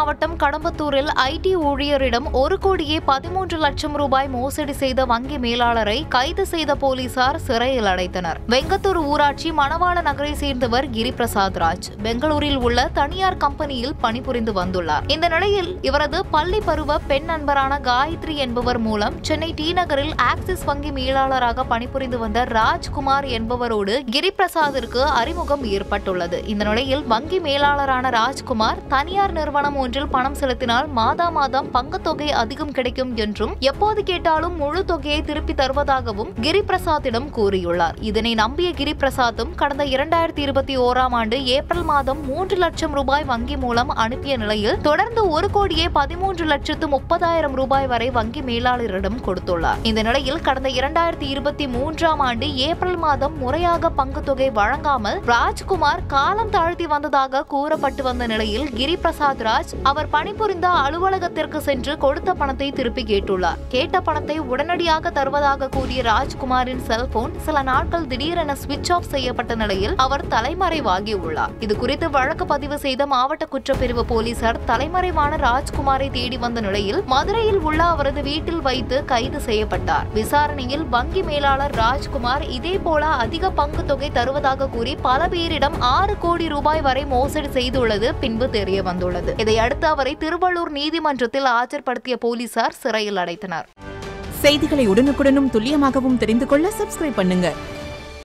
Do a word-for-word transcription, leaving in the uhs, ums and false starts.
மாவட்டம் கடம்பத்தூரில் ஐடி ஊழியரிடம் ஒரு கோடியே பதிமூன்று லட்சம் ரூபாய் மோசடி செய்த வங்கி மேலாளரை கைது செய்த போலீசார் சிறையில் அடைத்தனர். வெங்கத்தூர் ஊராட்சி மணவாள நகரை சேர்ந்தவர் கிரிபிரசாத் ராஜ் பெங்களூரில் உள்ள தனியார் கம்பெனியில் பணிபுரிந்து வந்துள்ளார். இந்த நிலையில் இவரது பள்ளி பருவ பெண் நண்பரான காயத்ரி என்பவர் மூலம் சென்னை டி நகரில் ஆக்சிஸ் வங்கி மேலாளராக பணிபுரிந்து வந்த ராஜ்குமார் என்பவரோடு கிரிபிரசாத்திற்கு அறிமுகம் ஏற்பட்டுள்ளது. இந்த நிலையில் வங்கி மேலாளரான ராஜ்குமார் தனியார் நிறுவனம் ஒன்றில் பணம் செலுத்தினால் மாதா மாதம் பங்குத்தொகை அதிகம் கிடைக்கும் என்றும் எப்போது கேட்டாலும் முழு தொகையை திருப்பி தருவதாகவும் கிரிபிரசாத்திடம் கூறியுள்ளார். இதனை நம்பிய கிரிபிரசாத்தும் கடந்த இரண்டாயிரத்தி இருபத்தி ஓராம் ஆண்டு ஏப்ரல் மாதம் மூன்று லட்சம் ரூபாய் வங்கி மூலம் அனுப்பிய நிலையில் தொடர்ந்து ஒரு கோடியே பதிமூன்று லட்சத்து முப்பதாயிரம் ரூபாய் வரை வங்கி மேலாளரிடம் கொடுத்துள்ளார். இந்த நிலையில் கடந்த இரண்டாயிரத்தி இருபத்தி மூன்றாம் ஆண்டு ஏப்ரல் மாதம் முறையாக பங்குத்தொகை வழங்காமல் ராஜ்குமார் காலம் தாழ்த்தி வந்ததாக கூறப்பட்டு வந்த நிலையில் கிரிபிரசாத் ராஜ் அவர் பணிபுரிந்த அலுவலகத்திற்கு சென்று கொடுத்த பணத்தை திருப்பி கேட்டுள்ளார். கேட்ட பணத்தை உடனடியாக தருவதாக கூறிய ராஜ்குமாரின் செல்போன் சில நாட்கள் திடீரென சுவிட்ச் ஆஃப் செய்யப்பட்ட நிலையில் அவர் தலைமறைவாகியுள்ளார். இது குறித்து வழக்கு பதிவு செய்த மாவட்ட குற்றப்பிரிவு போலீசார் தலைமறைவான ராஜ்குமாரை தேடி வந்த நிலையில் மதுரையில் உள்ள அவரது வீட்டில் வைத்து கைது செய்யப்பட்டார். விசாரணையில் வங்கி மேலாளர் ராஜ்குமார் இதேபோல அதிக பங்கு தொகை தருவதாக கூறி பல பேரிடம் ஆறு கோடி ரூபாய் வரை மோசடி செய்துள்ளது பின்பு தெரிய வந்துள்ளது. இதையடுத்து அவரை திருவள்ளூர் நீதிமன்றத்தில் ஆஜர்படுத்திய போலீசார் சிறையில் அடைத்தனர். செய்திகளை உடனுக்குடனும் துல்லியமாகவும் தெரிந்து கொள்ள சப்ஸ்கிரைப் பண்ணுங்க.